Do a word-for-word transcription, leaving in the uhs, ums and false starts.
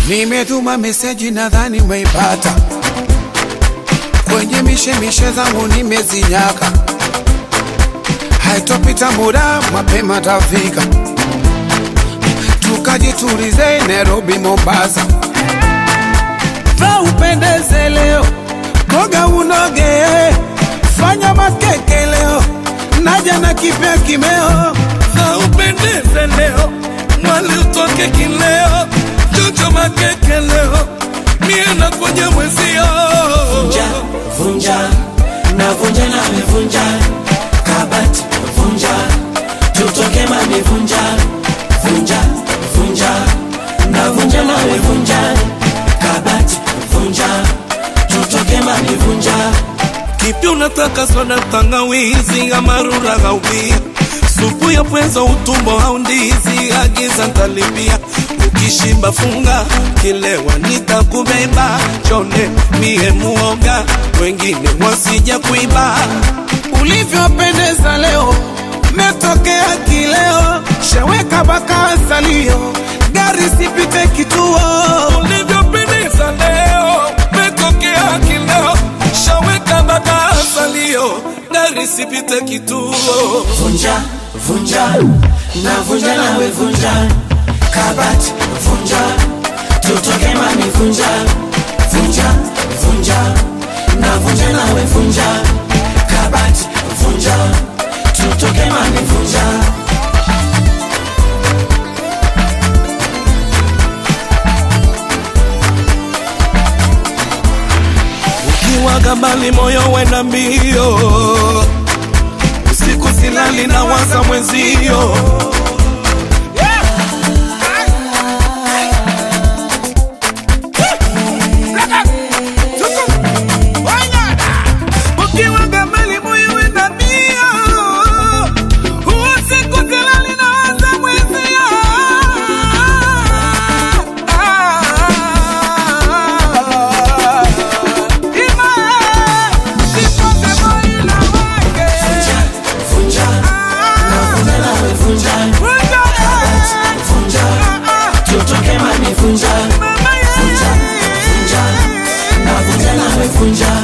Nimetuma message nadhani umeipata. Kwenye mishe mishe zangu nimezinyaka. Haitopita muda mapema tafika. Tukajitulize Nairobi Mombasa. Va upendeze leo, koga unoge. Fanya makeke leo, naja na kipya kimeo. Va upendeze leo, mwali utoke kileo. Jojo makeke leo, miena kwenye mwezio. Vunja, vunja, na vunja na mevunja. Kabati, vunja, tutoke mami vunja. Vunja, vunja, na vunja na mevunja. Kabati, vunja, tutoke mami vunja. Kipi unataka soda tangawizi ama rura gaubia? Supu ya pweza utumbo au ndizi agiza ntalipia. Ukishimba funga kilewa nitakubeba. Chone mie muoga wengine wasija kuiba. Ulivyopendeza leo metokea kileo. Shaweka baka salio gari sipite kituo. Ulivyopendeza leo metokea kileo. Shaweka baka salio gari sipite kituo. Vunja, vunja, na vunja na we vunja. Kabati, vunja, tutoke mami vunja. Vunja, vunja, na vunja na we vunja. Kabati, vunja, tutoke mami vunja. Ukiwaga mbali moyo wenda mbio. Usiku silali na waza mwezio. Vunja, vunja, na vunja na we vunja.